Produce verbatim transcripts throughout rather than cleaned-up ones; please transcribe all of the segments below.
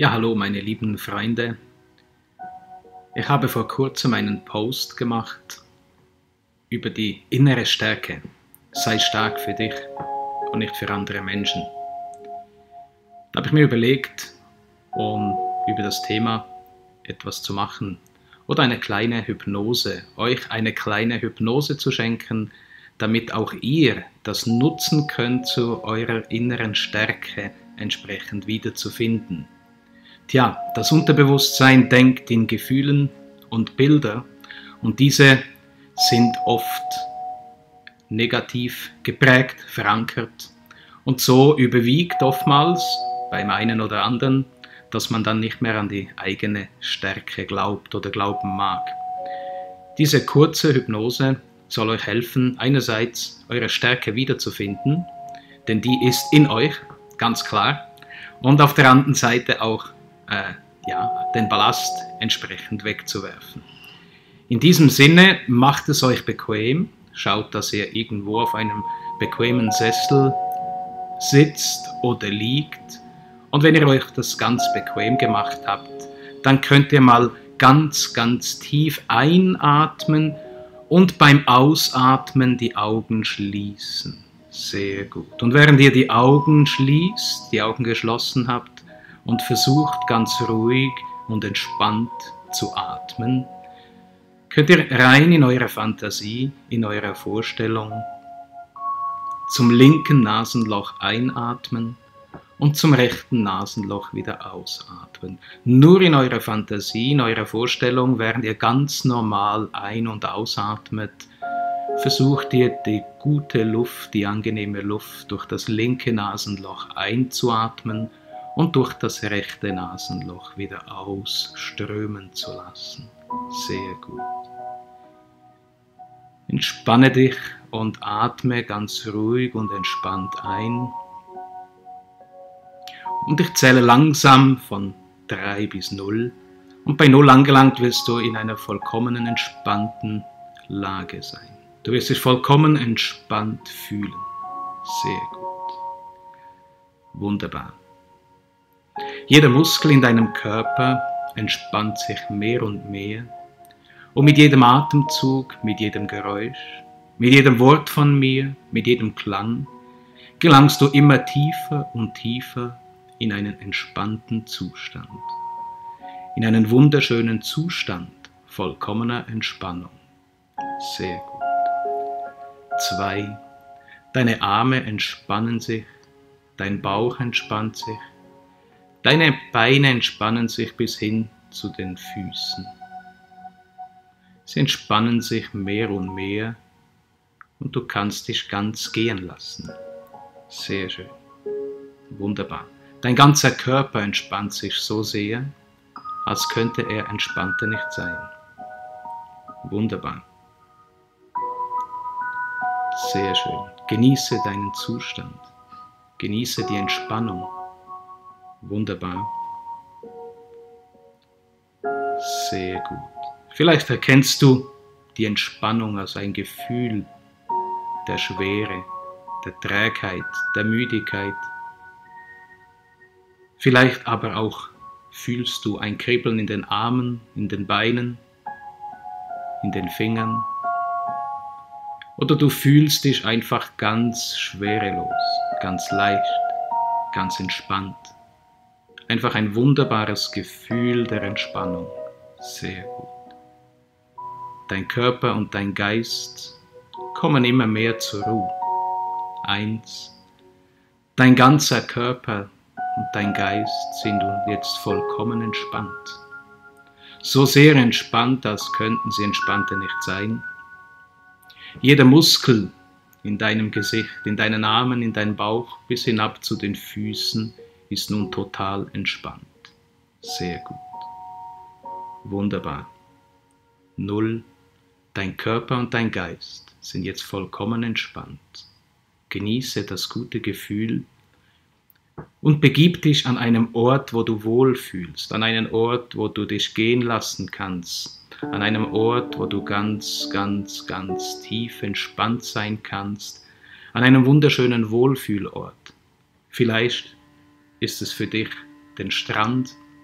Ja, hallo meine lieben Freunde. Ich habe vor kurzem einen Post gemacht über die innere Stärke. Sei stark für dich und nicht für andere Menschen. Da habe ich mir überlegt, um über das Thema etwas zu machen oder eine kleine Hypnose, euch eine kleine Hypnose zu schenken, damit auch ihr das nutzen könnt, zu eurer inneren Stärke entsprechend wiederzufinden. Tja, das Unterbewusstsein denkt in Gefühlen und Bilder und diese sind oft negativ geprägt, verankert und so überwiegt oftmals beim einen oder anderen, dass man dann nicht mehr an die eigene Stärke glaubt oder glauben mag. Diese kurze Hypnose soll euch helfen, einerseits eure Stärke wiederzufinden, denn die ist in euch, ganz klar, und auf der anderen Seite auch Äh, ja, den Ballast entsprechend wegzuwerfen. In diesem Sinne, macht es euch bequem, schaut, dass ihr irgendwo auf einem bequemen Sessel sitzt oder liegt, und wenn ihr euch das ganz bequem gemacht habt, dann könnt ihr mal ganz, ganz tief einatmen und beim Ausatmen die Augen schließen. Sehr gut. Und während ihr die Augen schließt, die Augen geschlossen habt, und versucht ganz ruhig und entspannt zu atmen, könnt ihr rein in eure Fantasie, in eurer Vorstellung zum linken Nasenloch einatmen und zum rechten Nasenloch wieder ausatmen. Nur in eurer Fantasie, in eurer Vorstellung, während ihr ganz normal ein- und ausatmet, versucht ihr die gute Luft, die angenehme Luft durch das linke Nasenloch einzuatmen und durch das rechte Nasenloch wieder ausströmen zu lassen. Sehr gut. Entspanne dich und atme ganz ruhig und entspannt ein. Und ich zähle langsam von drei bis null. Und bei null angelangt wirst du in einer vollkommenen, entspannten Lage sein. Du wirst dich vollkommen entspannt fühlen. Sehr gut. Wunderbar. Jeder Muskel in deinem Körper entspannt sich mehr und mehr und mit jedem Atemzug, mit jedem Geräusch, mit jedem Wort von mir, mit jedem Klang gelangst du immer tiefer und tiefer in einen entspannten Zustand, in einen wunderschönen Zustand vollkommener Entspannung. Sehr gut. Zwei. Deine Arme entspannen sich, dein Bauch entspannt sich, deine Beine entspannen sich bis hin zu den Füßen. Sie entspannen sich mehr und mehr und du kannst dich ganz gehen lassen. Sehr schön. Wunderbar. Dein ganzer Körper entspannt sich so sehr, als könnte er entspannter nicht sein. Wunderbar. Sehr schön. Genieße deinen Zustand. Genieße die Entspannung. Wunderbar. Sehr gut. Vielleicht erkennst du die Entspannung als ein Gefühl der Schwere, der Trägheit, der Müdigkeit. Vielleicht aber auch fühlst du ein Kribbeln in den Armen, in den Beinen, in den Fingern. Oder du fühlst dich einfach ganz schwerelos, ganz leicht, ganz entspannt. Einfach ein wunderbares Gefühl der Entspannung. Sehr gut. Dein Körper und dein Geist kommen immer mehr zur Ruhe. Eins. Dein ganzer Körper und dein Geist sind jetzt vollkommen entspannt. So sehr entspannt, als könnten sie entspannter nicht sein. Jeder Muskel in deinem Gesicht, in deinen Armen, in deinem Bauch bis hinab zu den Füßen ist nun total entspannt. Sehr gut. Wunderbar. Null. Dein Körper und dein Geist sind jetzt vollkommen entspannt. Genieße das gute Gefühl und begib dich an einem Ort, wo du wohlfühlst, an einen Ort, wo du dich gehen lassen kannst, an einem Ort, wo du ganz, ganz, ganz tief entspannt sein kannst, an einem wunderschönen Wohlfühlort. Vielleicht ist es für dich den Strand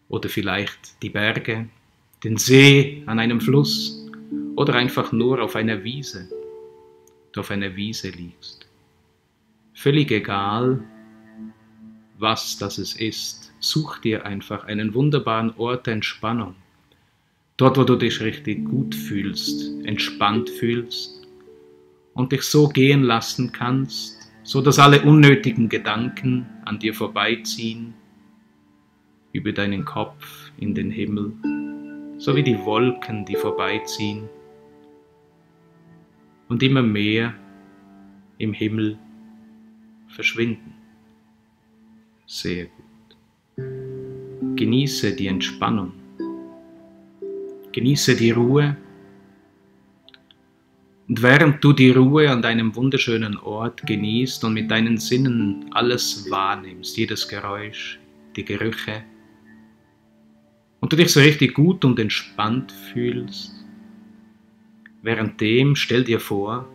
oder vielleicht die Berge, den See an einem Fluss oder einfach nur auf einer Wiese, du auf einer Wiese liegst. Völlig egal, was das es ist, such dir einfach einen wunderbaren Ort der Entspannung. Dort, wo du dich richtig gut fühlst, entspannt fühlst und dich so gehen lassen kannst, so dass alle unnötigen Gedanken an dir vorbeiziehen, über deinen Kopf in den Himmel, so wie die Wolken, die vorbeiziehen und immer mehr im Himmel verschwinden. Sehr gut. Genieße die Entspannung. Genieße die Ruhe. Und während du die Ruhe an deinem wunderschönen Ort genießt und mit deinen Sinnen alles wahrnimmst, jedes Geräusch, die Gerüche, und du dich so richtig gut und entspannt fühlst, währenddem stell dir vor,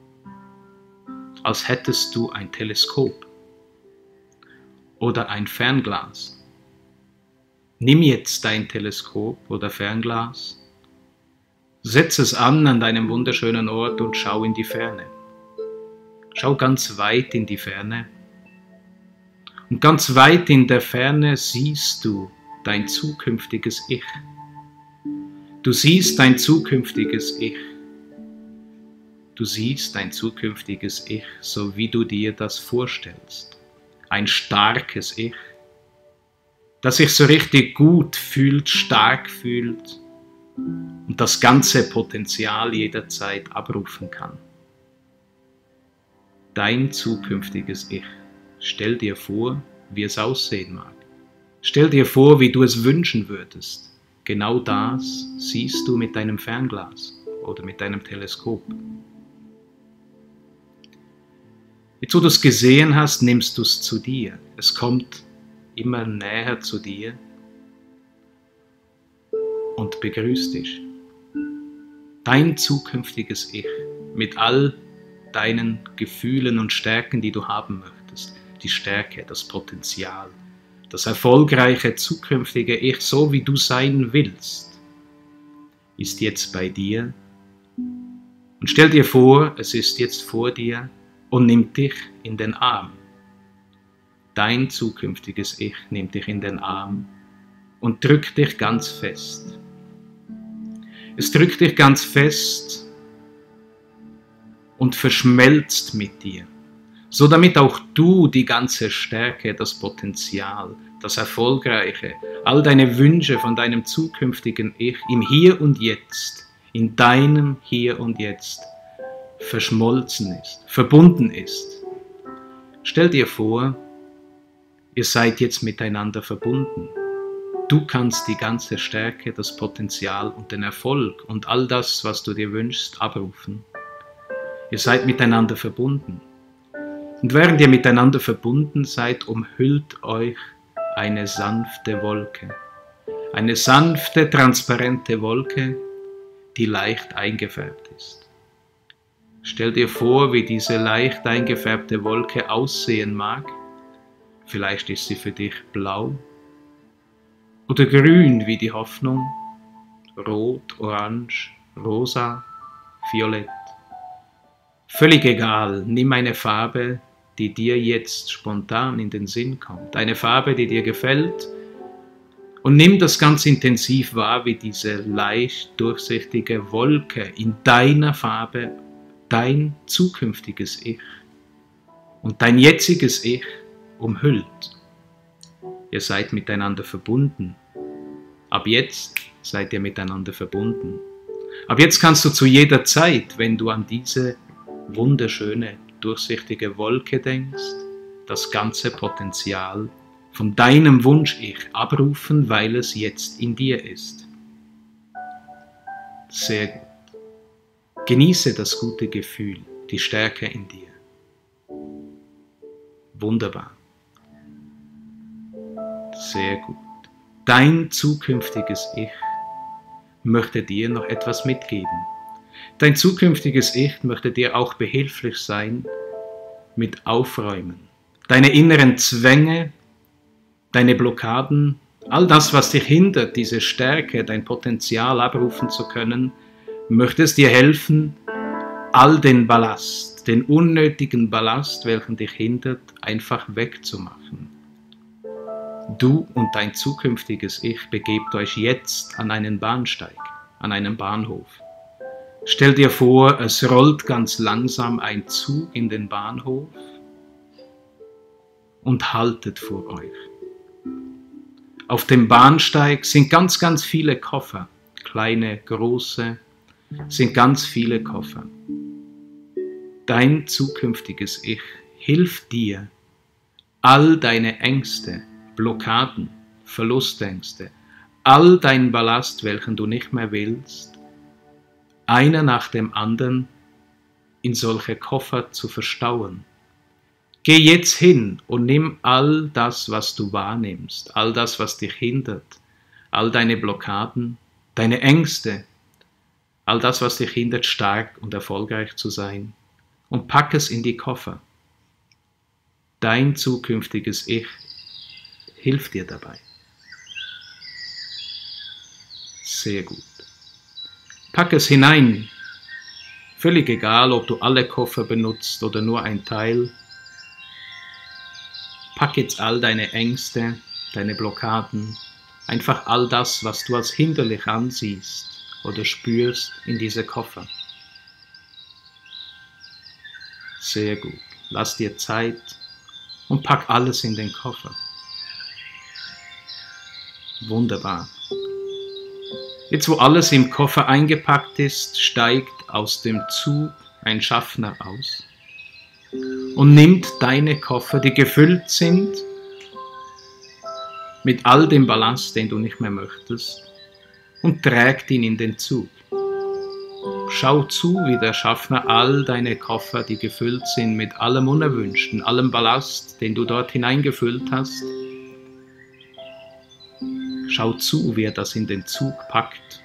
als hättest du ein Teleskop oder ein Fernglas. Nimm jetzt dein Teleskop oder Fernglas, setz es an an deinem wunderschönen Ort und schau in die Ferne. Schau ganz weit in die Ferne. Und ganz weit in der Ferne siehst du dein zukünftiges Ich. Du siehst dein zukünftiges Ich. Du siehst dein zukünftiges Ich, so wie du dir das vorstellst. Ein starkes Ich, das sich so richtig gut fühlt, stark fühlt und das ganze Potenzial jederzeit abrufen kann. Dein zukünftiges Ich. Stell dir vor, wie es aussehen mag. Stell dir vor, wie du es wünschen würdest. Genau das siehst du mit deinem Fernglas oder mit deinem Teleskop. Jetzt, wo du es gesehen hast, nimmst du es zu dir. Es kommt immer näher zu dir und begrüßt dich. Dein zukünftiges Ich mit all deinen Gefühlen und Stärken, die du haben möchtest. Die Stärke, das Potenzial, das erfolgreiche zukünftige Ich, so wie du sein willst, ist jetzt bei dir. Und stell dir vor, es ist jetzt vor dir und nimmt dich in den Arm. Dein zukünftiges Ich nimmt dich in den Arm und drückt dich ganz fest. Es drückt dich ganz fest und verschmelzt mit dir, so damit auch du die ganze Stärke, das Potenzial, das Erfolgreiche, all deine Wünsche von deinem zukünftigen Ich im Hier und Jetzt, in deinem Hier und Jetzt verschmolzen ist, verbunden ist. Stell dir vor, ihr seid jetzt miteinander verbunden. Du kannst die ganze Stärke, das Potenzial und den Erfolg und all das, was du dir wünschst, abrufen. Ihr seid miteinander verbunden. Und während ihr miteinander verbunden seid, umhüllt euch eine sanfte Wolke. Eine sanfte, transparente Wolke, die leicht eingefärbt ist. Stell dir vor, wie diese leicht eingefärbte Wolke aussehen mag. Vielleicht ist sie für dich blau oder grün wie die Hoffnung, rot, orange, rosa, violett. Völlig egal, nimm eine Farbe, die dir jetzt spontan in den Sinn kommt. Eine Farbe, die dir gefällt, und nimm das ganz intensiv wahr, wie diese leicht durchsichtige Wolke in deiner Farbe dein zukünftiges Ich und dein jetziges Ich umhüllt. Ihr seid miteinander verbunden. Ab jetzt seid ihr miteinander verbunden. Ab jetzt kannst du zu jeder Zeit, wenn du an diese wunderschöne, durchsichtige Wolke denkst, das ganze Potenzial von deinem Wunsch-Ich abrufen, weil es jetzt in dir ist. Sehr gut. Genieße das gute Gefühl, die Stärke in dir. Wunderbar. Sehr gut. Dein zukünftiges Ich möchte dir noch etwas mitgeben. Dein zukünftiges Ich möchte dir auch behilflich sein mit Aufräumen. Deine inneren Zwänge, deine Blockaden All das, was dich hindert, diese Stärke, dein Potenzial abrufen zu können, möchte es dir helfen, all den Ballast, den unnötigen Ballast, welchen dich hindert, einfach wegzumachen. Du und dein zukünftiges Ich begebt euch jetzt an einen Bahnsteig, an einen Bahnhof. Stell dir vor, es rollt ganz langsam ein Zug in den Bahnhof und haltet vor euch. Auf dem Bahnsteig sind ganz, ganz viele Koffer, kleine, große, sind ganz viele Koffer. Dein zukünftiges Ich hilft dir, all deine Ängste, Blockaden, Verlustängste, all dein Ballast, welchen du nicht mehr willst, einer nach dem anderen in solche Koffer zu verstauen. Geh jetzt hin und nimm all das, was du wahrnimmst, all das, was dich hindert, all deine Blockaden, deine Ängste, all das, was dich hindert, stark und erfolgreich zu sein, und pack es in die Koffer. Dein zukünftiges Ich hilft dir dabei. Sehr gut. Pack es hinein. Völlig egal, ob du alle Koffer benutzt oder nur ein Teil. Pack jetzt all deine Ängste, deine Blockaden, einfach all das, was du als hinderlich ansiehst oder spürst, in diese Koffer. Sehr gut. Lass dir Zeit und pack alles in den Koffer. Wunderbar. Jetzt, wo alles im Koffer eingepackt ist, steigt aus dem Zug ein Schaffner aus und nimmt deine Koffer, die gefüllt sind mit all dem Ballast, den du nicht mehr möchtest, und trägt ihn in den Zug. Schau zu, wie der Schaffner all deine Koffer, die gefüllt sind mit allem Unerwünschten, allem Ballast, den du dort hineingefüllt hast, schau zu, wie er das in den Zug packt.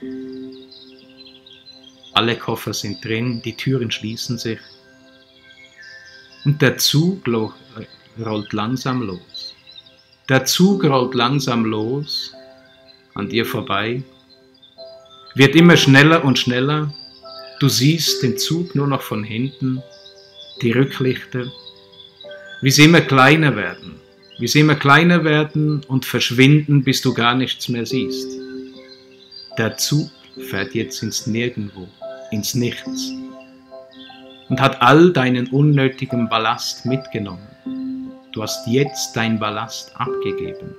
Alle Koffer sind drin, die Türen schließen sich und der Zug rollt langsam los. Der Zug rollt langsam los, an dir vorbei, wird immer schneller und schneller. Du siehst den Zug nur noch von hinten, die Rücklichter, wie sie immer kleiner werden, wie sie immer kleiner werden und verschwinden, bis du gar nichts mehr siehst. Der Zug fährt jetzt ins Nirgendwo, ins Nichts und hat all deinen unnötigen Ballast mitgenommen. Du hast jetzt dein Ballast abgegeben.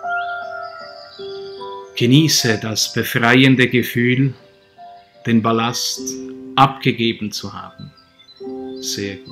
Genieße das befreiende Gefühl, den Ballast abgegeben zu haben. Sehr gut.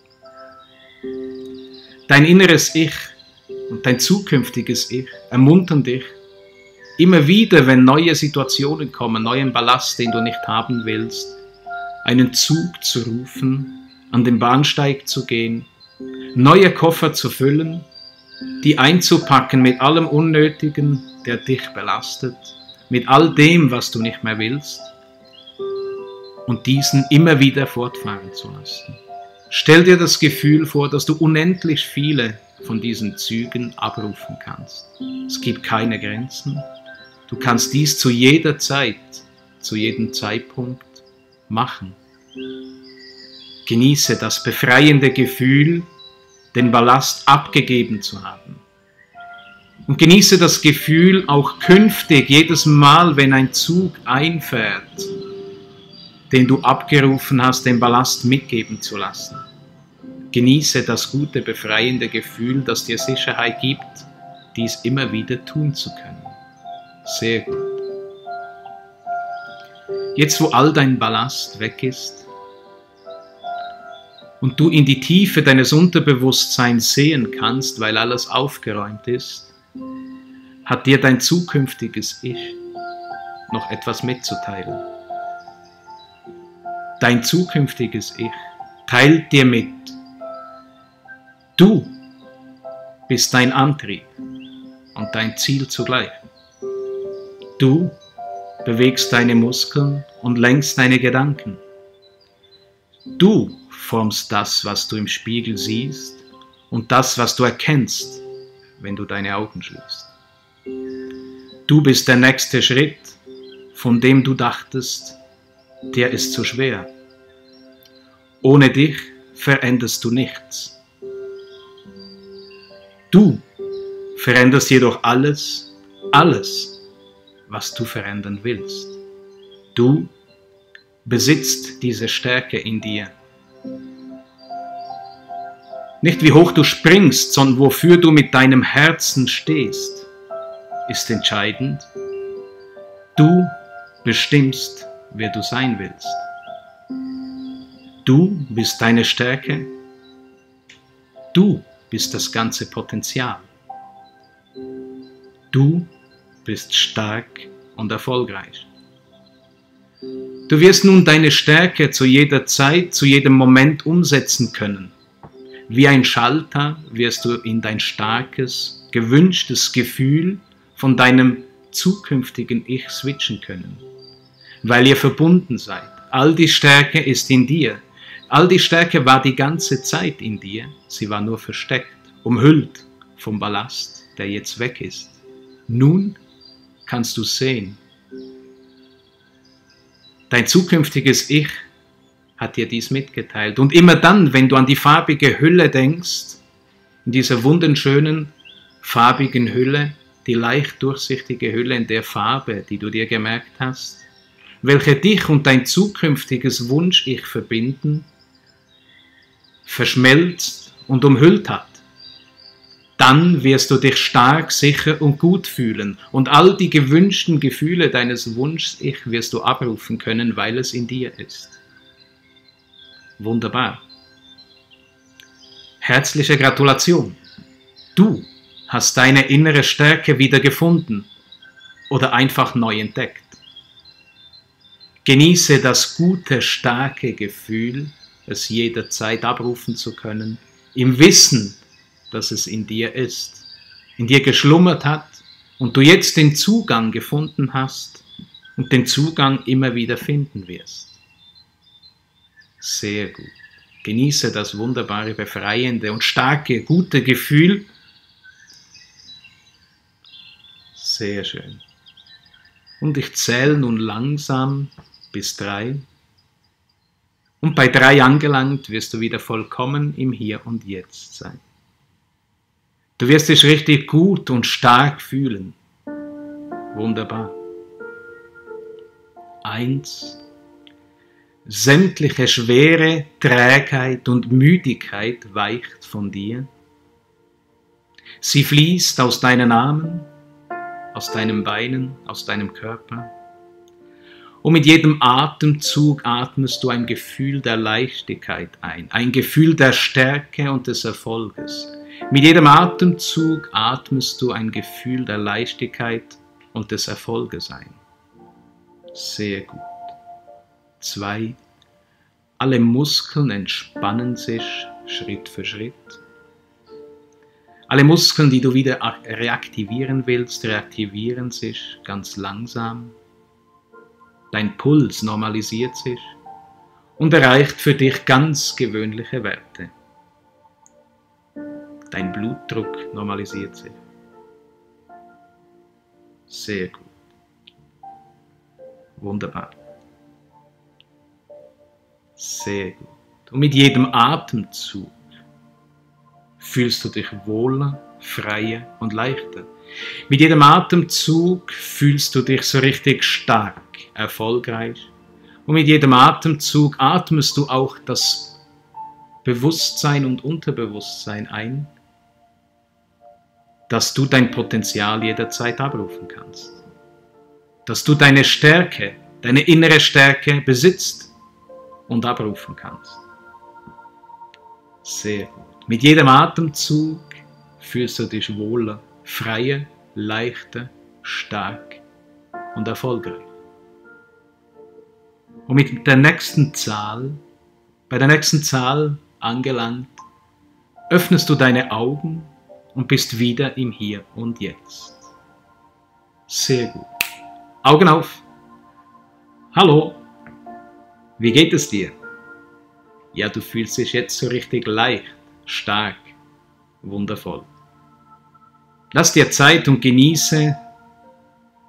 Dein inneres Ich und dein zukünftiges Ich ermuntern dich, immer wieder, wenn neue Situationen kommen, neuen Ballast, den du nicht haben willst, einen Zug zu rufen, an den Bahnsteig zu gehen, neue Koffer zu füllen, die einzupacken mit allem Unnötigen, der dich belastet, mit all dem, was du nicht mehr willst, und diesen immer wieder fortfahren zu lassen. Stell dir das Gefühl vor, dass du unendlich viele von diesen Zügen abrufen kannst. Es gibt keine Grenzen. Du kannst dies zu jeder Zeit, zu jedem Zeitpunkt machen. Genieße das befreiende Gefühl, den Ballast abgegeben zu haben. Und genieße das Gefühl, auch künftig, jedes Mal, wenn ein Zug einfährt, den du abgerufen hast, den Ballast mitgeben zu lassen. Genieße das gute, befreiende Gefühl, das dir Sicherheit gibt, dies immer wieder tun zu können. Sehr gut. Jetzt, wo all dein Ballast weg ist und du in die Tiefe deines Unterbewusstseins sehen kannst, weil alles aufgeräumt ist, hat dir dein zukünftiges Ich noch etwas mitzuteilen. Dein zukünftiges Ich teilt dir mit, du bist dein Antrieb und dein Ziel zugleich. Du bewegst deine Muskeln und lenkst deine Gedanken. Du formst das, was du im Spiegel siehst und das, was du erkennst, wenn du deine Augen schließt. Du bist der nächste Schritt, von dem du dachtest, der ist zu schwer. Ohne dich veränderst du nichts. Du veränderst jedoch alles, alles, was du verändern willst. Du besitzt diese Stärke in dir. Nicht wie hoch du springst, sondern wofür du mit deinem Herzen stehst, ist entscheidend. Du bestimmst, wer du sein willst. Du bist deine Stärke. Du bist das ganze Potenzial. Du bist stark und erfolgreich. Du wirst nun deine Stärke zu jeder Zeit, zu jedem Moment umsetzen können. Wie ein Schalter wirst du in dein starkes, gewünschtes Gefühl von deinem zukünftigen Ich switchen können, weil ihr verbunden seid. All die Stärke ist in dir. All die Stärke war die ganze Zeit in dir. Sie war nur versteckt, umhüllt vom Ballast, der jetzt weg ist. Nun kannst du sehen. Dein zukünftiges Ich hat dir dies mitgeteilt. Und immer dann, wenn du an die farbige Hülle denkst, in dieser wunderschönen, farbigen Hülle, die leicht durchsichtige Hülle in der Farbe, die du dir gemerkt hast, welche dich und dein zukünftiges Wunsch-Ich verbinden, verschmelzt und umhüllt hat, dann wirst du dich stark, sicher und gut fühlen und all die gewünschten Gefühle deines Wunsch-Ich wirst du abrufen können, weil es in dir ist. Wunderbar. Herzliche Gratulation. Du hast deine innere Stärke wieder gefunden oder einfach neu entdeckt. Genieße das gute, starke Gefühl, es jederzeit abrufen zu können, im Wissen, dass es in dir ist, in dir geschlummert hat und du jetzt den Zugang gefunden hast und den Zugang immer wieder finden wirst. Sehr gut. Genieße das wunderbare, befreiende und starke, gute Gefühl. Sehr schön. Und ich zähle nun langsam bis drei. Und bei drei angelangt wirst du wieder vollkommen im Hier und Jetzt sein. Du wirst dich richtig gut und stark fühlen. Wunderbar. Eins. Sämtliche Schwere, Trägheit und Müdigkeit weicht von dir. Sie fließt aus deinen Armen, aus deinen Beinen, aus deinem Körper. Und mit jedem Atemzug atmest du ein Gefühl der Leichtigkeit ein, ein Gefühl der Stärke und des Erfolges. Mit jedem Atemzug atmest du ein Gefühl der Leichtigkeit und des Erfolges ein. Sehr gut. Zwei. Alle Muskeln entspannen sich Schritt für Schritt. Alle Muskeln, die du wieder reaktivieren willst, reaktivieren sich ganz langsam. Dein Puls normalisiert sich und erreicht für dich ganz gewöhnliche Werte. Dein Blutdruck normalisiert sich. Sehr gut. Wunderbar. Sehr gut. Und mit jedem Atemzug fühlst du dich wohler, freier und leichter. Mit jedem Atemzug fühlst du dich so richtig stark, erfolgreich. Und mit jedem Atemzug atmest du auch das Bewusstsein und Unterbewusstsein ein, dass du dein Potenzial jederzeit abrufen kannst. Dass du deine Stärke, deine innere Stärke besitzt und abrufen kannst. Sehr gut. Mit jedem Atemzug fühlst du dich wohler, freier, leichter, stark und erfolgreich. Und mit der nächsten Zahl, bei der nächsten Zahl angelangt, öffnest du deine Augen und bist wieder im Hier und Jetzt. Sehr gut. Augen auf. Hallo. Wie geht es dir? Ja, du fühlst dich jetzt so richtig leicht, stark, wundervoll. Lass dir Zeit und genieße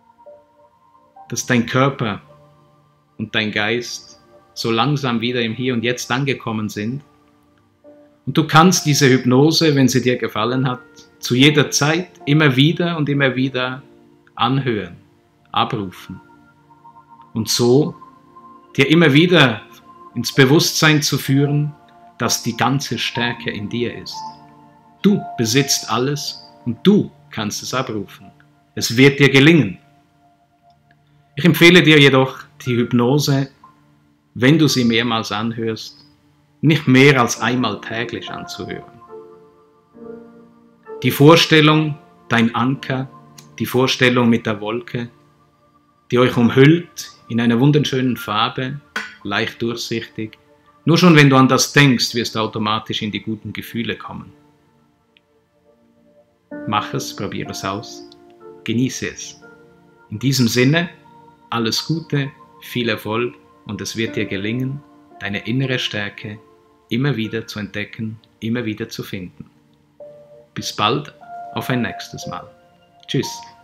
dass dein Körper und dein Geist so langsam wieder im Hier und Jetzt angekommen sind. Und du kannst diese Hypnose, wenn sie dir gefallen hat, zu jeder Zeit immer wieder und immer wieder anhören, abrufen. Und so dir immer wieder ins Bewusstsein zu führen, dass die ganze Stärke in dir ist. Du besitzt alles und du kannst es abrufen. Es wird dir gelingen. Ich empfehle dir jedoch, die Hypnose, wenn du sie mehrmals anhörst, nicht mehr als einmal täglich anzuhören. Die Vorstellung, dein Anker, die Vorstellung mit der Wolke, die euch umhüllt in einer wunderschönen Farbe, leicht durchsichtig. Nur schon wenn du an das denkst, wirst du automatisch in die guten Gefühle kommen. Mach es, probiere es aus, genieße es. In diesem Sinne, alles Gute, viel Erfolg und es wird dir gelingen, deine innere Stärke immer wieder zu entdecken, immer wieder zu finden. Bis bald, auf ein nächstes Mal. Tschüss.